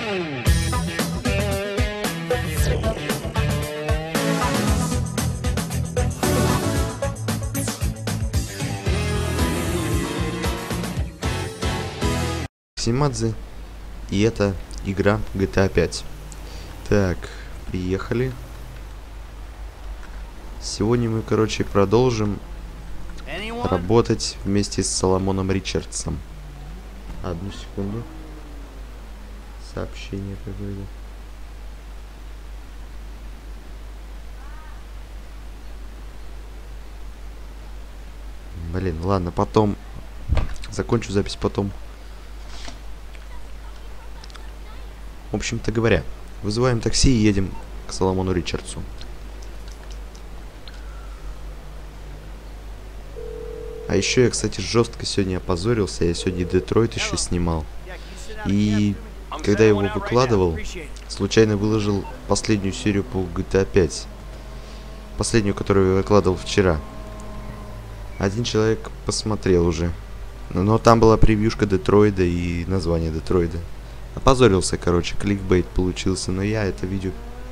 Симадзе, и это игра GTA 5. Так, приехали. Сегодня мы, короче, продолжим работать вместе с Соломоном Ричардсом. Одну секунду. Сообщение какое-то. Блин, ладно, потом закончу запись потом. В общем-то говоря, вызываем такси и едем к Соломону Ричардсу. А еще я, кстати, жестко сегодня опозорился. Я сегодня Детройт еще снимал. И когда я его выкладывал, случайно выложил последнюю серию по GTA 5. Последнюю, которую я выкладывал вчера. Один человек посмотрел уже. Но там была превьюшка Детройда и название Детройда. Опозорился, короче, кликбейт получился, но я это видео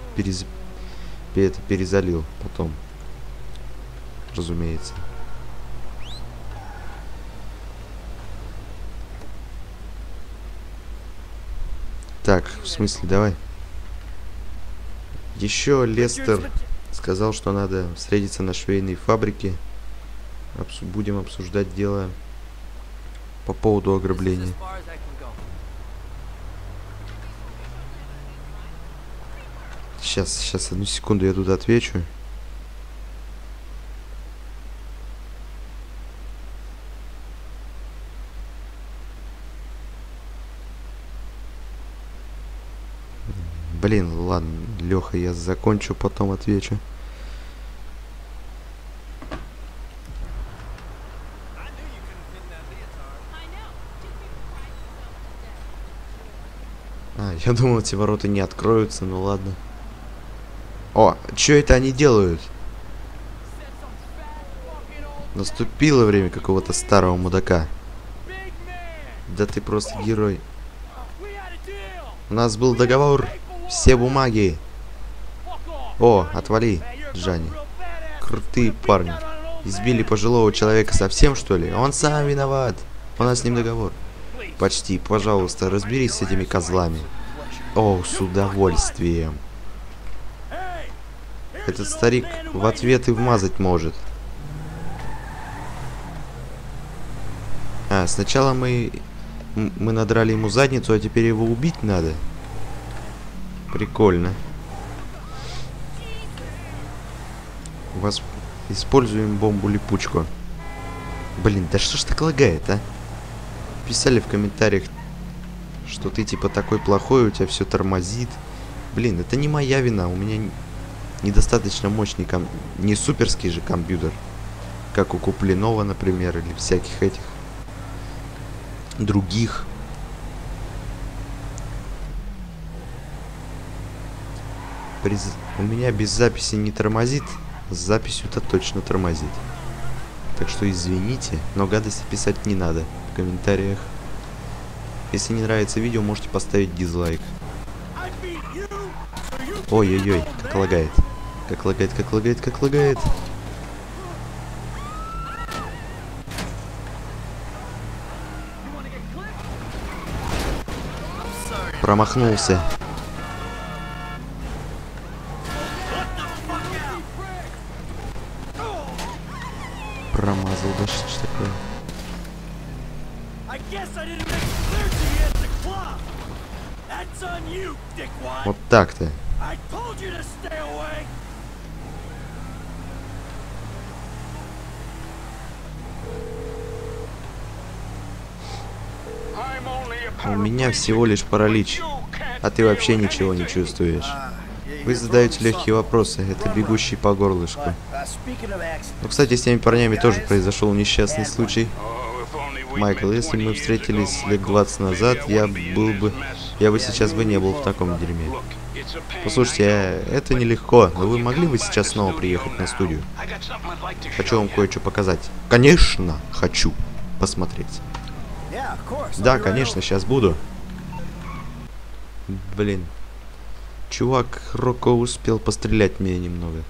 перезалил потом, разумеется. Так, в смысле, давай. Еще Лестер сказал, что надо встретиться на швейной фабрике. Будем обсуждать дело по поводу ограбления. Сейчас, одну секунду, я тут отвечу. Блин, ладно, Леха, я закончу, потом отвечу. Я думал, эти ворота не откроются, ну ладно. О, что это они делают? Наступило время какого-то старого мудака. Да ты просто герой. У нас был договор. Все бумаги. О, отвали, Джанни. Крутые парни. Избили пожилого человека совсем, что ли? Он сам виноват. У нас с ним договор. Почти, пожалуйста, разберись с этими козлами. О, с удовольствием. Этот старик в ответ и вмазать может. Сначала мы надрали ему задницу, а теперь его убить надо. Прикольно. Используем бомбу-липучку. Блин, да что ж так лагает, а? Писали в комментариях, что ты типа такой плохой, у тебя все тормозит. Блин, это не моя вина, у меня недостаточно мощный не суперский же компьютер, как у Куплинова, например, или всяких этих других. У меня без записи не тормозит, с записью-то точно тормозит. Так что извините, но гадости писать не надо в комментариях. Если не нравится видео, можете поставить дизлайк. Ой-ой-ой, как лагает. Как лагает, как лагает, как лагает. Промахнулся. Промазал, да что ж такое? Вот так-то. У меня всего лишь паралич, а ты вообще ничего не чувствуешь. Вы задаете легкие вопросы, это бегущий по горлышку. Ну, кстати, с теми парнями тоже произошел несчастный случай. Майкл, если мы встретились лет 20 назад, я бы сейчас не был в таком дерьме. Послушайте, это нелегко, но вы могли бы сейчас снова приехать на студию? Хочу вам кое-что показать. Конечно, хочу посмотреть. Да, конечно, сейчас буду. Блин. Чувак Рокко успел пострелять меня немного.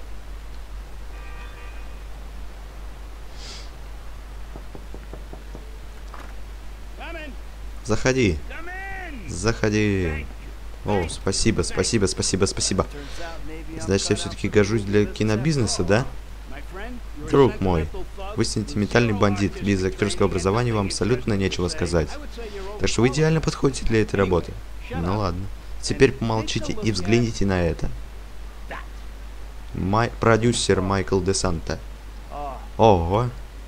Заходи. Заходи. О, спасибо, спасибо, спасибо, спасибо. Значит, я все-таки гожусь для кинобизнеса, да? Друг мой, вы сентиментальный бандит. Без актерского образования вам абсолютно нечего сказать. Так что вы идеально подходите для этой работы. Ну ладно. Теперь помолчите и взгляните на это. Продюсер Майкл де Санта. Ого.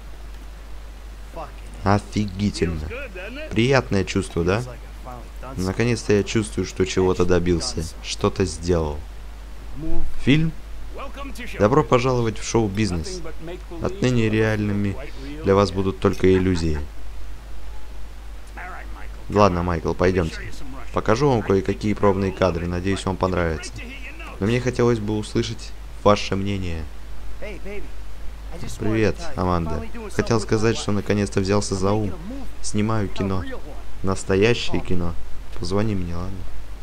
Офигительно. Приятное чувство, да? Наконец-то я чувствую, что чего-то добился. Что-то сделал. Фильм? Добро пожаловать в шоу-бизнес. Отныне реальными для вас будут только иллюзии. Ладно, Майкл, пойдемте. Покажу вам кое-какие пробные кадры. Надеюсь, вам понравится. Но мне хотелось бы услышать ваше мнение. Привет, Аманда. Хотел сказать, что наконец-то взялся за ум. Снимаю кино. Настоящее кино. Позвони мне, ладно?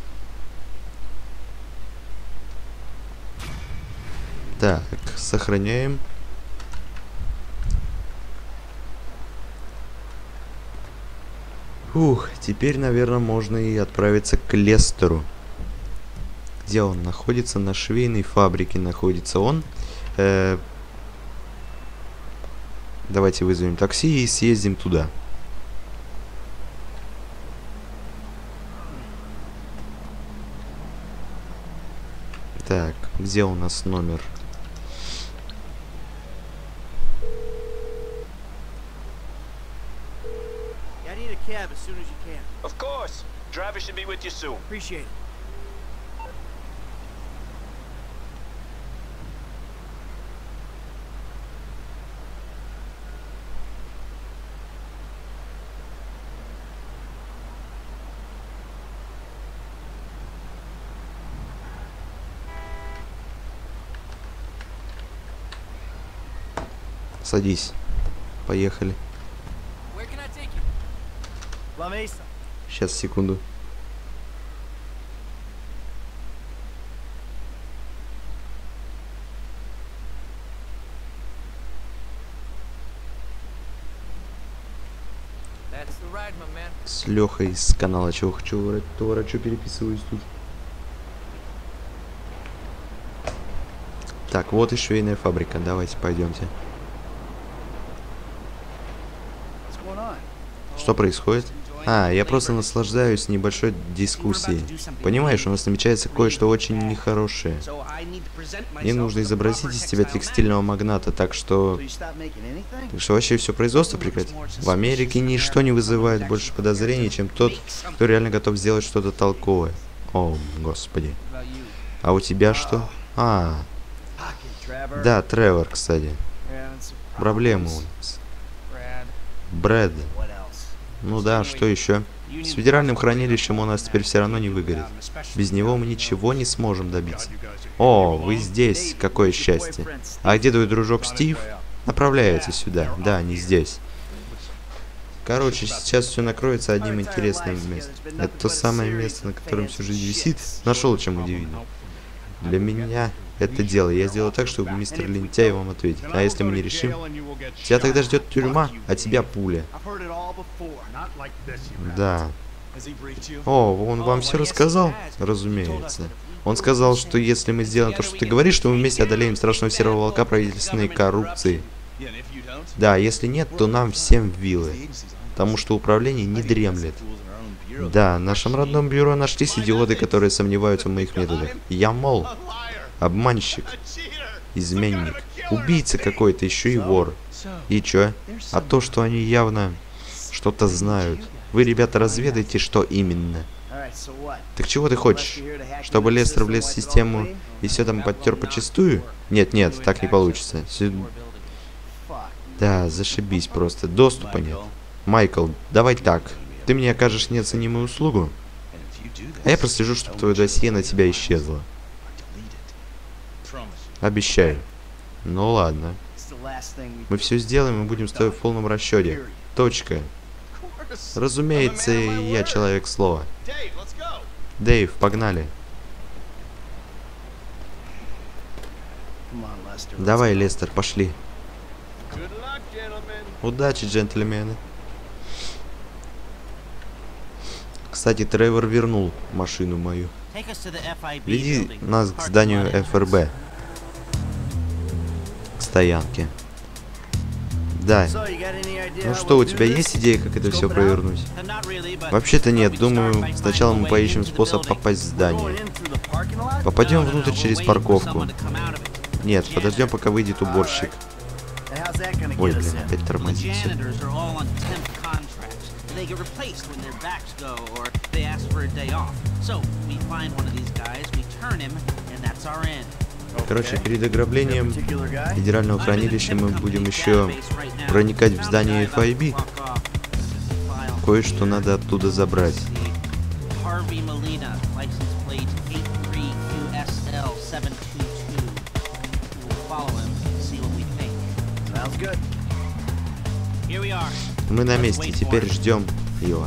Так, сохраняем. Ух, теперь, наверное, можно и отправиться к Лестеру. Где он находится? На швейной фабрике находится он. Давайте вызовем такси и съездим туда. Так, где у нас номер? Of course. Driver should be with you soon. Appreciate it. Садись. Поехали. Where can I take you? La Mesa. Сейчас, секунду. That's the ride, my man. С Лехой с канала Чего Хочу Ворочу переписываюсь тут. Так, вот и швейная фабрика. Давайте пойдемте. What's going on? Что происходит? Я просто наслаждаюсь небольшой дискуссией. Понимаешь, у нас намечается кое-что очень нехорошее. So I need to present myself Мне нужно as a изобразить proper из тебя textile текстильного man. магната, так что... So you stop making anything? вообще все производство прекрати. В Америке ничто не вызывает больше подозрений, чем тот, кто реально готов сделать что-то толковое. О, господи. What about you? А у тебя что? Pocket, Trevor. Да, Тревор, кстати. Yeah, it's a Проблема у problems. нас. Brad. Брэд. What else? Ну да, что еще? С федеральным хранилищем у нас теперь все равно не выгорит. Без него мы ничего не сможем добиться. О, вы здесь, какое счастье. А где твой дружок Стив? Направляется сюда. Да, не здесь. Короче, сейчас все накроется одним интересным местом. Это то самое место, на котором всю жизнь висит. Нашел, чем удивить. Для меня это дело. Я сделаю так, чтобы мистер Лентяй вам ответит. А если мы не решим, тебя тогда ждет тюрьма, а тебя пуля. I've heard it all before. Да. Has he briefed you? О, он вам все рассказал? Разумеется. Он сказал, что если мы сделаем то, что ты говоришь, то мы вместе одолеем страшного серого волка правительственной коррупции. Yeah, and if you don't, Да, если нет, то нам всем в вилы. Потому что управление не дремлет. Да, в нашем родном бюро нашлись идиоты, которые сомневаются в моих методах. Я, мол, обманщик, изменник, убийца какой-то, еще и вор. И чё? А то, что они явно что-то знают. Вы, ребята, разведайте, что именно. all right, so what? Так чего ты хочешь? Чтобы Лестер влез в систему и все там подтер почистую? Нет, нет, так не получится. Fuck. Да, зашибись просто. Доступа нет. Майкл, давай так. Ты мне окажешь неоценимую услугу, а я прослежу, чтобы твое досье на тебя исчезло. Обещаю. Ну ладно. It's the last thing we Мы все сделаем и будем с тобой в полном расчете. Точка. Разумеется, я человек слова. Дэйв, погнали. Давай, Лестер, пошли. Удачи, джентльмены. Кстати, Тревор вернул машину мою. Веди нас к зданию ФРБ. К стоянке. Да. Ну что, у тебя есть идея, как это все провернуть? Вообще-то нет. Думаю, сначала мы поищем способ попасть в здание. Попадем внутрь через парковку. Нет, подождем, пока выйдет уборщик. Ой, блин, опять тормозит все. Короче, перед ограблением федерального хранилища мы будем еще проникать в здание FIB. Кое-что надо оттуда забрать. Мы на месте, теперь ждем его.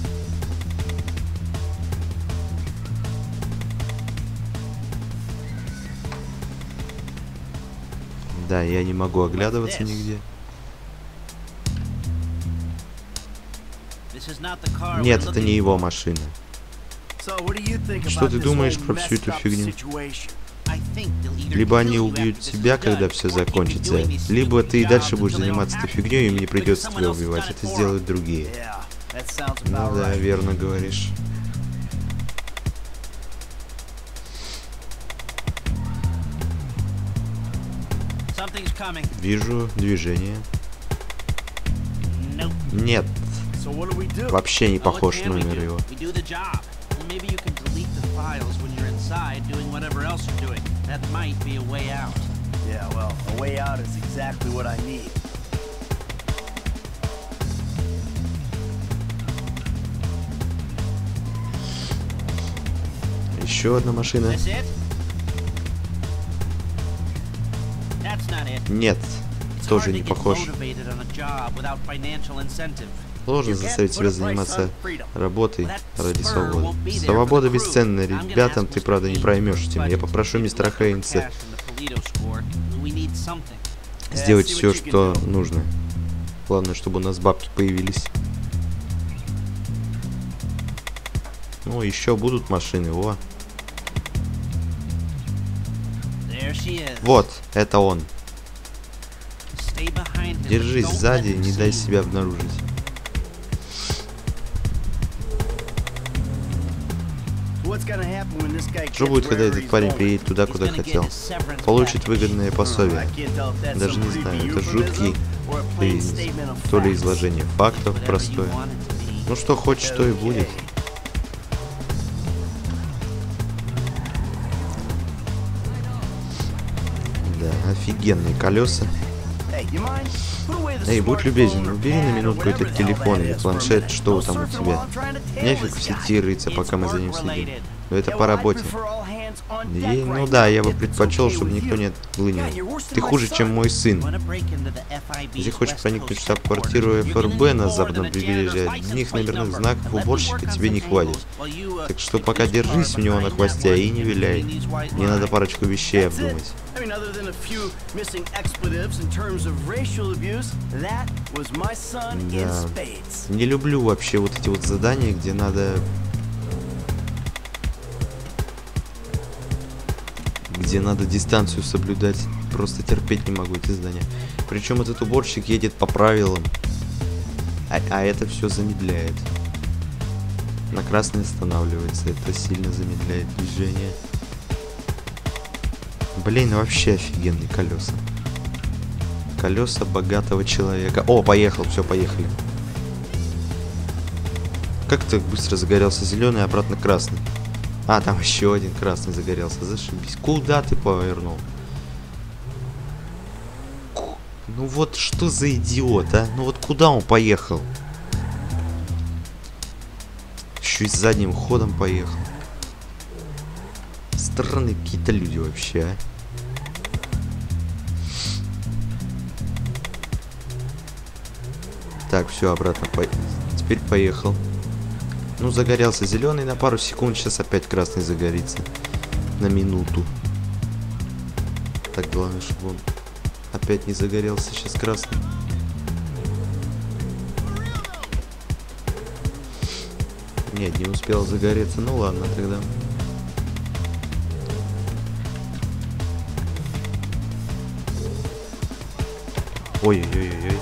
Да, я не могу оглядываться нигде. Нет, это не его машина. Что ты думаешь про всю эту фигню? Либо они убьют тебя, когда все закончится, либо ты и дальше будешь заниматься этой фигней, и им не придется тебя убивать. Это сделают другие. Ну да, верно говоришь. Вижу движение. Нет. Вообще не похож номер его. Еще одна машина. Нет, тоже не похож. Сложно заставить себя заниматься работой ради свободы. Свобода бесценна. Ребятам ты, правда, не проймешь этим. Я попрошу мистера Хейнса сделать все, что нужно. Главное, чтобы у нас бабки появились. Ну, еще будут машины, о. Вот, это он. Держись сзади, не дай себя обнаружить. Что будет, когда этот парень приедет туда, куда хотел? Получит выгодное пособие. Даже не знаю, это жуткий то ли изложение фактов простое. Ну что хочешь, то и будет. Да, офигенные колеса. Эй, будь любезен, убери на минутку этот телефон или планшет, что там у тебя. Нефиг в сети рыться, пока мы за ним следим. Но это по работе. Ну да, я бы предпочел, чтобы никто не отлынил. Ты хуже, чем мой сын. Если хочешь проникнуть в штаб-квартиру ФРБ на западном побережье, одних номерных знаков уборщика тебе не хватит. Так что пока держись у него на хвосте и не виляй. Мне надо парочку вещей обдумать. Да. Не люблю вообще вот эти вот задания, где надо... Где надо дистанцию соблюдать. Просто терпеть не могу эти задания. Причем этот уборщик едет по правилам. А это все замедляет. На красный останавливается. Это сильно замедляет движение. Блин, вообще офигенные колеса. Колеса богатого человека. О, поехал, все, поехали. Как так быстро загорелся зеленый, а обратно красный? А, там еще один красный загорелся. Зашибись. Куда ты повернул? Ну вот что за идиот, а? Ну вот куда он поехал? Еще и с задним ходом поехал. Странные какие-то люди вообще, а. Так, все, обратно. Теперь поехал. Ну, загорелся зеленый на пару секунд, сейчас опять красный загорится. На минуту. Так, главное, чтобы он опять не загорелся сейчас красный. Нет, не успел загореться. Ну ладно, тогда. Ой-ой-ой-ой.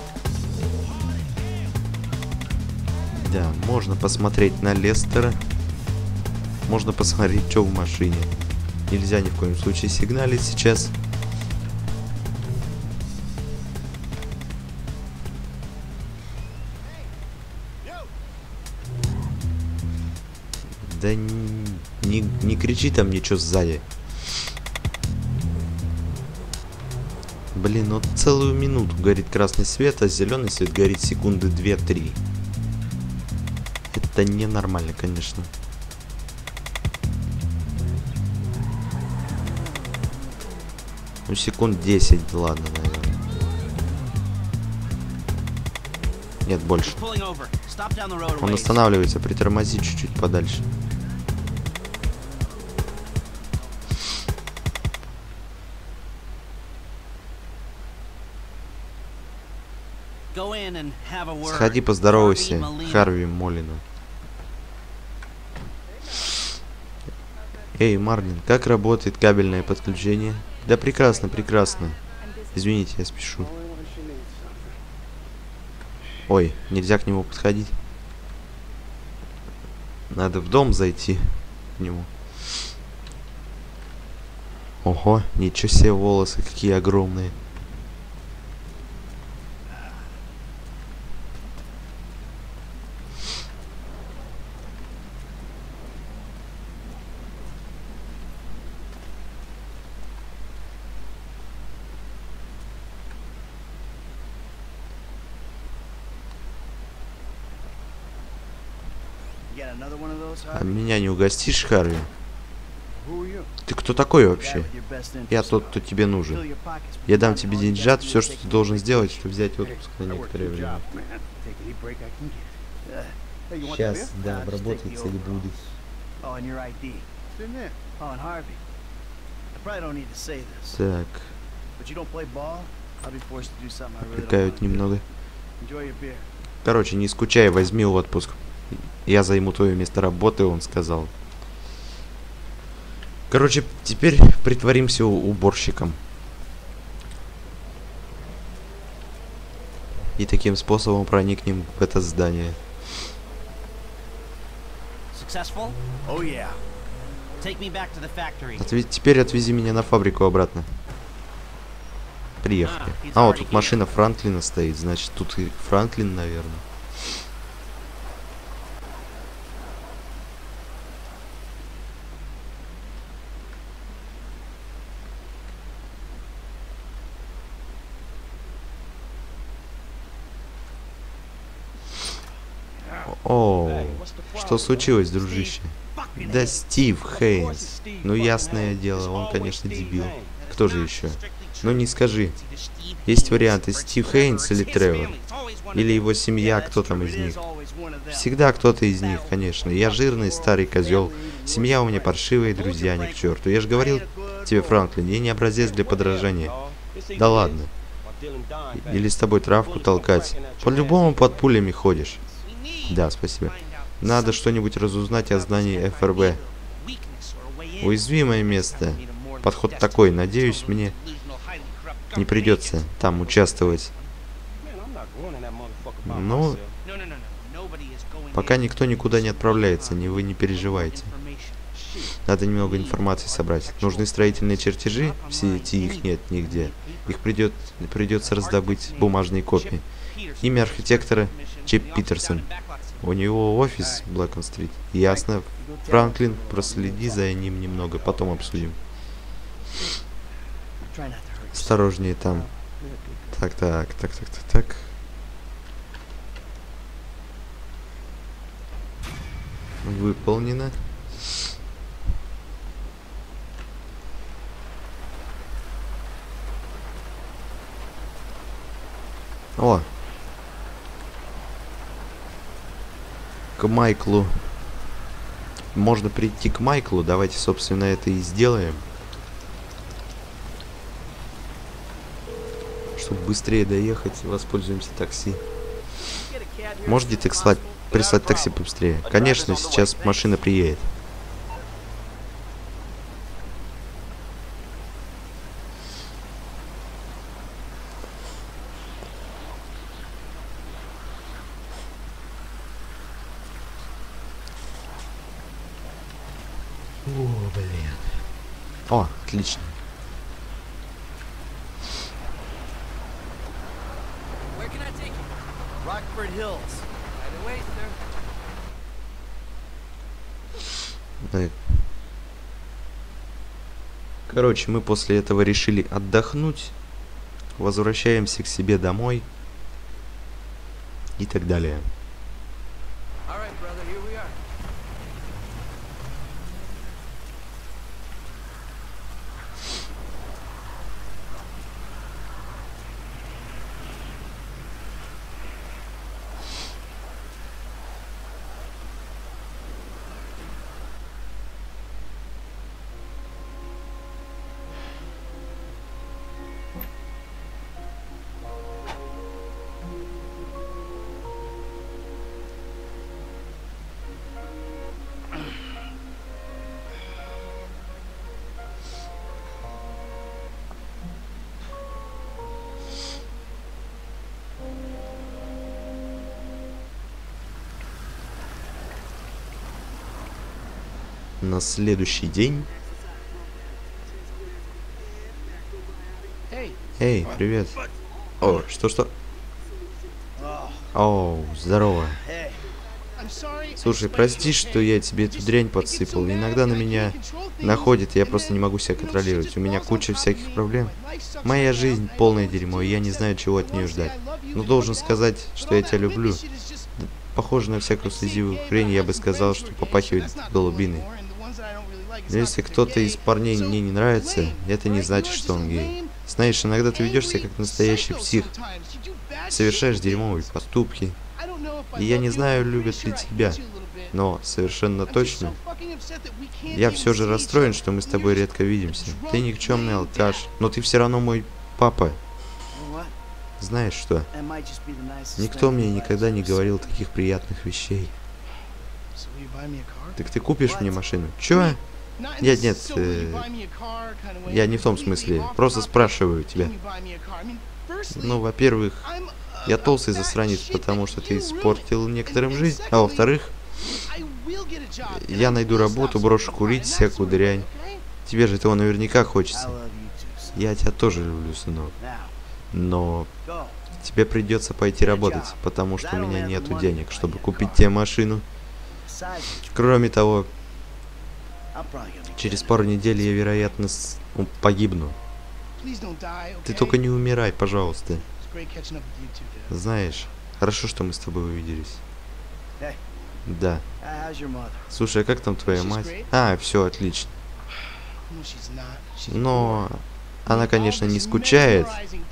Да, можно посмотреть на Лестера. Можно посмотреть, что в машине. Нельзя ни в коем случае сигналить сейчас. Да не кричи там ничего сзади. Блин, вот целую минуту горит красный свет, а зеленый свет горит секунды 2-3. Это ненормально, конечно. Ну, секунд 10, ладно, наверное. Нет, больше. Он останавливается, притормози чуть-чуть подальше. Сходи, поздоровайся, Харви Молину. Эй, Марлин, как работает кабельное подключение? Да прекрасно, прекрасно. Извините, я спешу. Ой, нельзя к нему подходить. Надо в дом зайти к нему. Ого, ничего себе, волосы какие огромные. А меня не угостишь, Харви? Ты кто такой вообще? Я тот, кто тебе нужен. Я дам тебе деньжат, все, что ты должен сделать, это взять отпуск на некоторое время. Сейчас, да, обработается и будет. Так. Отвлекают немного. Короче, не скучай, возьми отпуск. Я займу твое место работы, он сказал. Короче, теперь притворимся уборщиком. И таким способом проникнем в это здание. Теперь отвези меня на фабрику обратно. Приехали. А, вот тут машина Франклина стоит, значит, тут и Франклин, наверное. О, что случилось, дружище? Да Стив Хейнс. Ну, ясное дело, он, конечно, дебил. Кто же еще? Ну, не скажи. Есть варианты: Стив Хейнс или Тревор. Или его семья, кто там из них. Всегда кто-то из них, конечно. Я жирный старый козел. Семья у меня паршивая, друзья ни к черту. Я же говорил тебе, Франклин, я не образец для подражания. Да ладно. Или с тобой травку толкать. По-любому под пулями ходишь. Да, спасибо. Надо что-нибудь разузнать о здании ФРБ. Уязвимое место. Подход такой. Надеюсь, мне не придется там участвовать. Ну, пока никто никуда не отправляется, вы не переживайте. Надо немного информации собрать. Нужны строительные чертежи. Все эти их нет нигде. Их придется раздобыть бумажные копии. Имя архитектора Чип Питерсон. У него офис Блэкон-стрит. Ясно. Франклин, проследи за ним немного, потом обсудим. Осторожнее там. Так. Выполнено. О! К Майклу можно прийти к Майклу. Давайте, собственно, это и сделаем. Чтобы быстрее доехать, воспользуемся такси. Можете ты прислать такси побыстрее? Конечно, сейчас машина приедет. О, блин. О, отлично. Where can I take you? Rockford Hills. By the way, sir. Так. Короче, мы после этого решили отдохнуть. Возвращаемся к себе домой. И так далее. All right, brother, here we are. На следующий день. Эй, привет. О, что? Оу, здорово. Слушай, прости, что я тебе эту дрянь подсыпал. Иногда на меня находит, и я просто не могу себя контролировать. У меня куча всяких проблем. Моя жизнь полное дерьмо, и я не знаю, чего от нее ждать. Но должен сказать, что я тебя люблю. Похоже на всякую слезивую хрень, я бы сказал, что попахивает голубиной. Но если кто-то из парней мне не нравится, это не значит, что он гей. Знаешь, иногда ты ведешь себя как настоящий псих. Совершаешь дерьмовые поступки. И я не знаю, любят ли тебя, но совершенно точно я все же расстроен, что мы с тобой редко видимся. Ты никчемный алкаш, но ты все равно мой папа. Знаешь что? Никто мне никогда не говорил таких приятных вещей. Так ты купишь мне машину? Чё? Нет, я не в том смысле. Просто спрашиваю тебя. Ну, во-первых, я толстый засранец, потому что ты испортил некоторым жизнь. А во-вторых, я найду работу, брошу курить всякую дрянь. Тебе же этого наверняка хочется. Я тебя тоже люблю, сынок. Но тебе придется пойти работать, потому что у меня нету денег, чтобы купить тебе машину. Кроме того, через пару недель я, вероятно, погибну. Ты только не умирай, пожалуйста. Знаешь, хорошо, что мы с тобой увиделись. Да. Слушай, а как там твоя мать? А, все отлично. Но она, конечно, не скучает.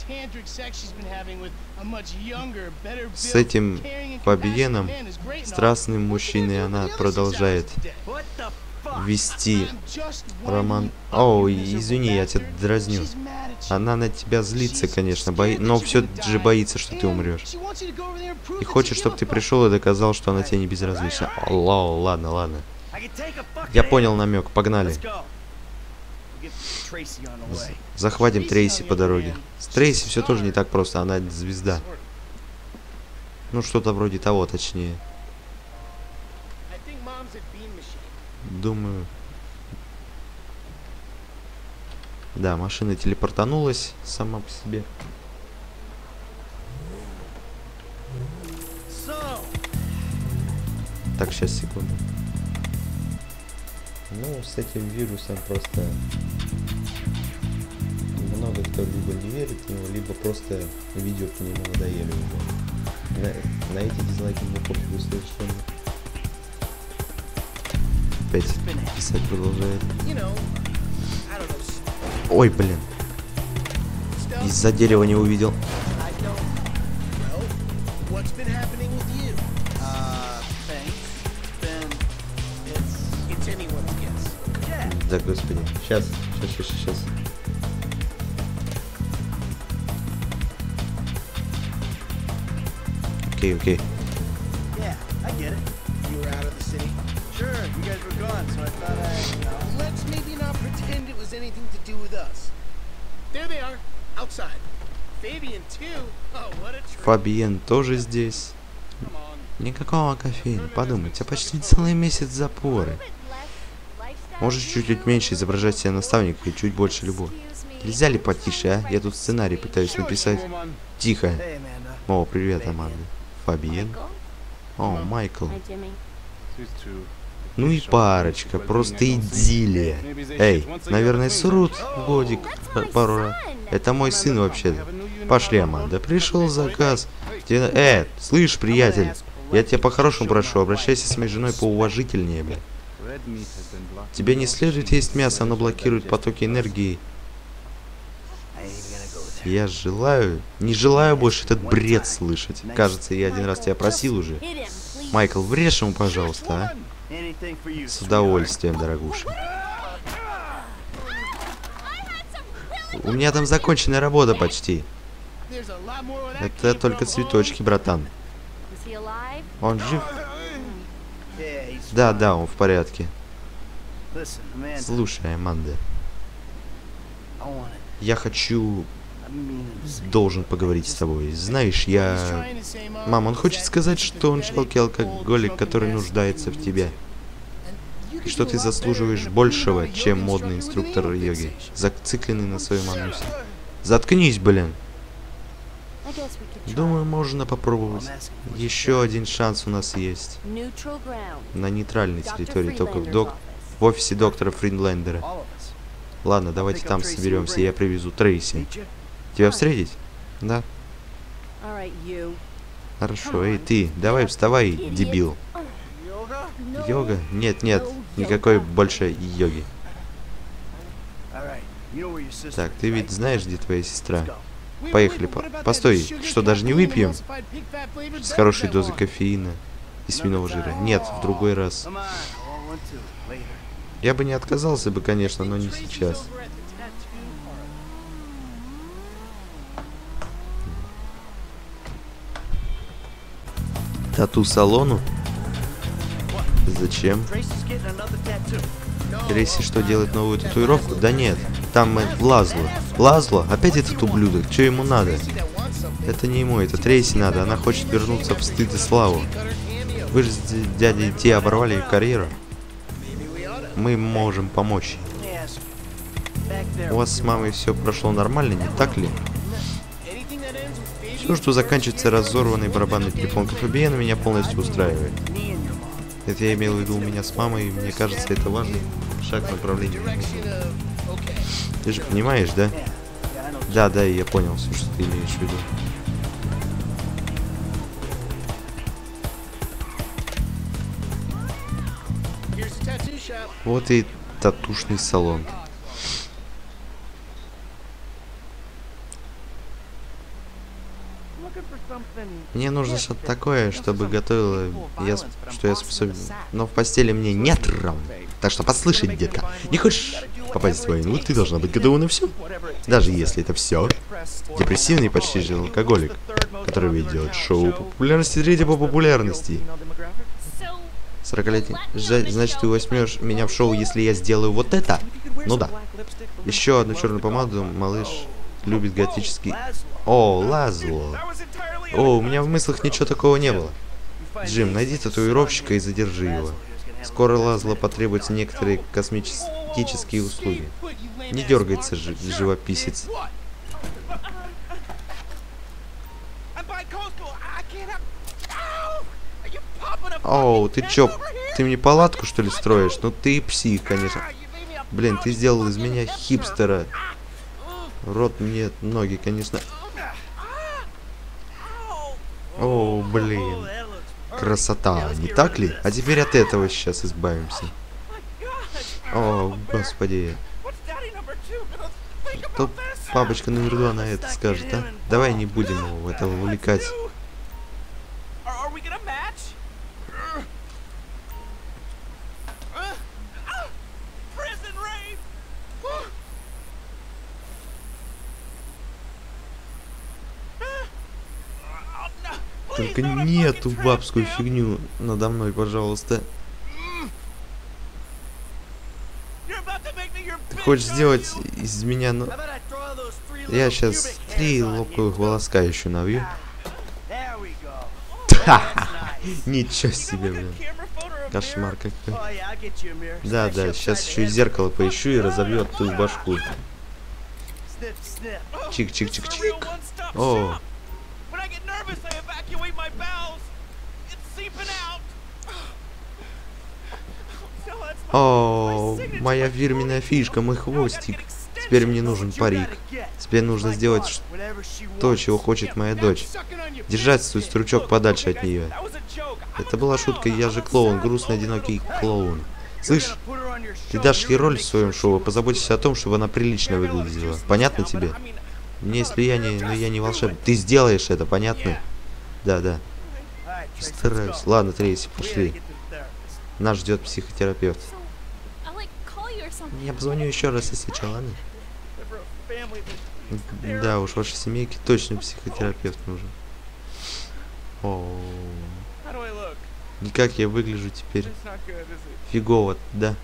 С этим Фабиеном, страстным мужчиной, она продолжает вести роман. О, извини, я тебя дразню. Она на тебя злится, конечно, но все же боится, что ты умрешь. И хочет, чтобы ты пришел и доказал, что она тебе не безразлична. О, ладно. Я понял намек, погнали. Захватим Трейси по дороге. С Трейси все тоже не так просто, она звезда. Ну, что-то вроде того, точнее. Думаю... Да, машина телепортанулась сама по себе. Так, сейчас, секунду. Ну, с этим вирусом просто... Много кто либо не верит в него, либо просто видео по нему надоели уже. На эти дизлайки мне пофигу совершенно. Опять писать продолжает. Ой, блин. Из-за дерева не увидел. Да, господи. Сейчас. Окей. Yeah, I get it. You were out of the city. Sure, you guys were gone, so I thought Let's maybe not pretend it was anything to do with us. There they are, outside. Fabian too. Oh, what a treat. Фабиен тоже здесь. Come on. Никакого кофеина. Подумайте, почти целый месяц запоры. Можешь чуть-чуть меньше изображать себя наставника и чуть больше любовь. Нельзя ли потише, а? Я тут сценарий пытаюсь написать. Тихо. Hey, Amanda. О, привет, Аманда. Фабиен. О, Майкл. Ну и парочка, просто идиллия. Эй, наверное, срут годик пару раз. Это мой сын вообще-то. Пошли, Аманда. Пришел заказ. Слышь, приятель, я тебя по-хорошему прошу, обращайся с моей женой поуважительнее, бля. Тебе не следует есть мясо, оно блокирует потоки энергии. Я не желаю больше этот бред слышать. Кажется, я один раз тебя просил уже. Майкл, врежь ему, пожалуйста, а? С удовольствием, дорогуша. У меня там законченная работа почти. Это только цветочки, братан. Он жив? Да, он в порядке. Слушай, Аманда. Я должен поговорить с тобой. Знаешь, Мам, он хочет сказать, что он жалкий алкоголик, который нуждается в тебе. И что ты заслуживаешь большего, чем модный инструктор йоги, зацикленный на своем анусе. Заткнись, блин. Думаю, можно попробовать. Еще один шанс у нас есть. На нейтральной территории, только в офисе доктора Фриндлендера. Ладно, давайте там соберемся, я привезу Трейси. Тебя встретить? Да. Хорошо, эй, ты, давай вставай, дебил. Йога? Нет, никакой больше йоги. Так, ты ведь знаешь, где твоя сестра? Поехали, постой, что, даже не выпьем? С хорошей дозой кофеина и свиного жира. Нет, в другой раз. Я бы не отказался бы, конечно, но не сейчас. Тату-салону? Зачем? Трейси что, делает новую татуировку? Да нет, там Лазло. Лазло? Опять этот ублюдок, что ему надо? Это не ему, это Трейси надо, она хочет вернуться в стыд и славу. Вы же с дядей Ти оборвали ее карьеру. Мы можем помочь. У вас с мамой все прошло нормально, не так ли? Все, что заканчивается разорванной барабанной перепонкой Фабиена, меня полностью устраивает. Это я имел в виду у меня с мамой, и мне кажется, это важный шаг в направлении. Ты же понимаешь, да? Да, я понял все, что ты имеешь в виду. Вот и татушный салон. Мне нужно что-то такое, чтобы готовила, что я способен. Но в постели мне нет равно. Так что послушай, детка, не хочешь попасть в войну, ты должна быть готова на все. Даже если это все. Депрессивный почти же алкоголик, который ведет шоу по популярности, третье по популярности. 40-летний. Значит, ты возьмешь меня в шоу, если я сделаю вот это? Ну да. Еще одну черную помаду, малыш любит готический... О, Лазло. О, у меня в мыслях ничего такого не было. Джим, найди татуировщика и задержи его. Скоро Лазло потребуются некоторые косметические услуги. Не дергается живописец. Оу, ты чё, ты мне палатку, что ли, строишь? Ну ты псих, конечно. Блин, ты сделал из меня хипстера. Рот мне, ноги, конечно. О, блин. Красота, не так ли? А теперь от этого сейчас избавимся. О, господи. Что папочка номер 2 на это скажет, а? Давай не будем его в это вовлекать. Только не эту бабскую фигню надо мной, пожалуйста. Ты хочешь сделать из меня, ну... Я сейчас 3 лобковых волоска еще навью. Ничего себе, блин. Кошмар какой. Да, сейчас еще и зеркало поищу и разобью ту башку. Чик-чик-чик-чик. О. О, моя фирменная фишка, мой хвостик. Теперь мне нужен парик. Теперь нужно сделать то, чего хочет моя дочь. Держать свой стручок подальше от нее. Это была шутка, я же клоун, грустный, одинокий клоун. Слышь, ты дашь ей роль в своем шоу, позаботься о том, чтобы она прилично выглядела. Понятно тебе? Мне, если я не волшебник. Ты сделаешь это, понятно? Да. Стараюсь. Ладно, Трейси, пошли. Нас ждет психотерапевт. Я позвоню еще раз, если что, ладно? Да уж, вашей семейке точно психотерапевт нужен. О, и как я выгляжу теперь? Фигово, да?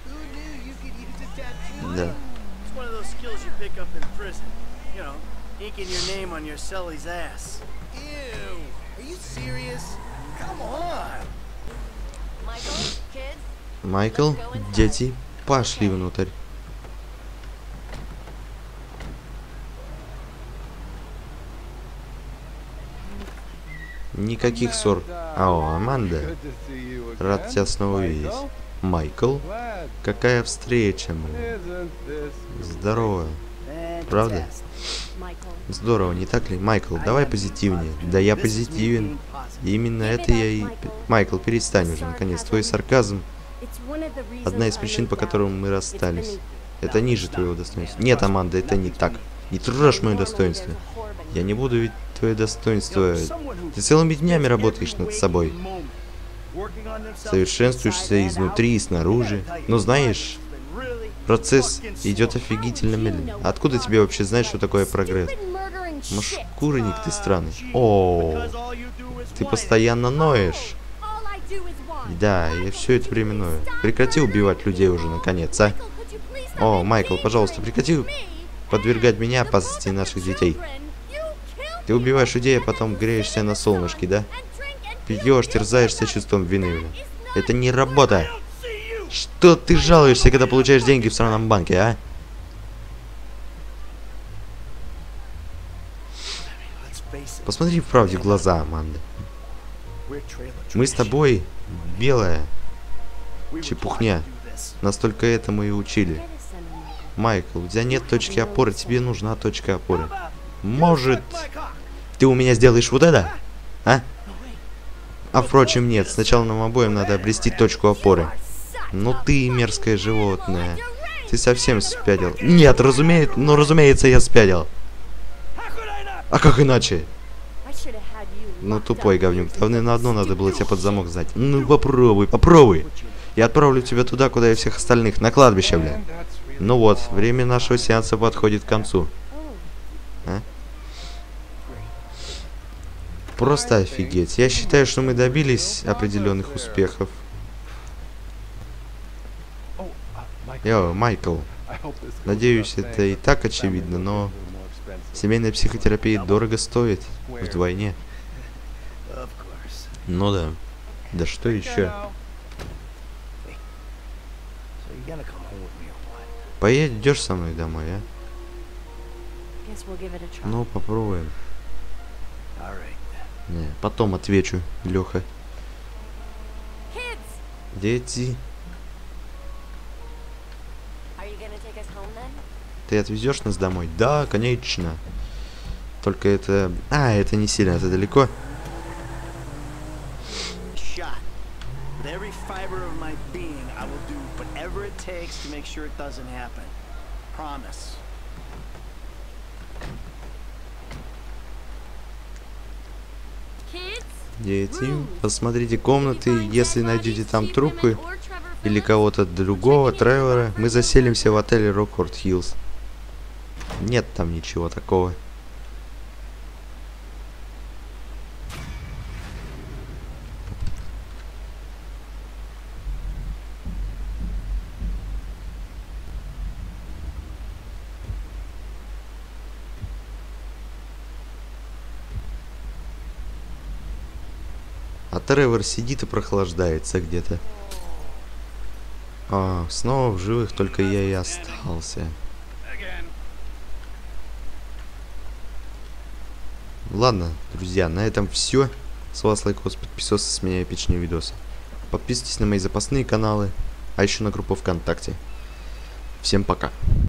Да. Майкл, дети, пошли внутрь. Никаких ссор. О, Аманда. Рад тебя снова увидеть. Майкл. Какая встреча, блин. Здорово. Правда? Здорово, не так ли? Майкл, давай позитивнее. Да я позитивен. Именно это я и... Майкл, перестань уже, наконец. Твой сарказм — одна из причин, по которым мы расстались. Это ниже твоего достоинства. Нет, Аманда, это не так. Не трожь мое достоинство. Я не буду ведь твое достоинство... Ты целыми днями работаешь над собой. Совершенствуешься изнутри и снаружи. Но знаешь, процесс идет офигительно медленно. Откуда тебе вообще знать, что такое прогресс? Шкурник ты странный. О, ты постоянно ноешь. Да, я все это время ною. Прекрати убивать людей уже, наконец, а? О, Майкл, пожалуйста, прекрати подвергать меня опасности наших детей. Ты убиваешь людей, а потом греешься на солнышке, да? Пьешь, терзаешься чувством вины. Это не работа. Что ты жалуешься, когда получаешь деньги в странном банке, а? Посмотри в правде в глаза, Аманда. Мы с тобой белая чепухня. Настолько этому и учили. Майкл, у тебя нет точки опоры, тебе нужна точка опоры. Может, ты у меня сделаешь вот это? А? А впрочем, нет. Сначала нам обоим надо обрести точку опоры. Ну ты мерзкое животное. Ты совсем спятил. Нет, разумеется, я спятил. А как иначе? Ну тупой говнюк. Давно надо было тебя под замок сдать. Ну попробуй. Я отправлю тебя туда, куда и всех остальных. На кладбище, бля. Ну вот, время нашего сеанса подходит к концу. А? Просто офигеть. Я считаю, что мы добились определенных успехов. Йо, Майкл. Надеюсь, это и так очевидно, но семейная психотерапия дорого стоит. Вдвойне. Ну да. Да что еще? Поедешь со мной домой, а? Ну, попробуем. Не, потом отвечу, Леха. Дети. Ты отвезешь нас домой? Да, конечно. Только это... А, это не сильно, это далеко. Дети, посмотрите комнаты, если найдете там трупы или кого-то другого, Тревора, мы заселимся в отеле Рокфорд Хиллз. Нет там ничего такого. А Тревор сидит и прохлаждается где-то. А, снова в живых только я и остался. Ладно, друзья, на этом все. С вас лайкос, подписывайтесь, с меня эпичные видосы. Подписывайтесь на мои запасные каналы, а еще на группу ВКонтакте. Всем пока.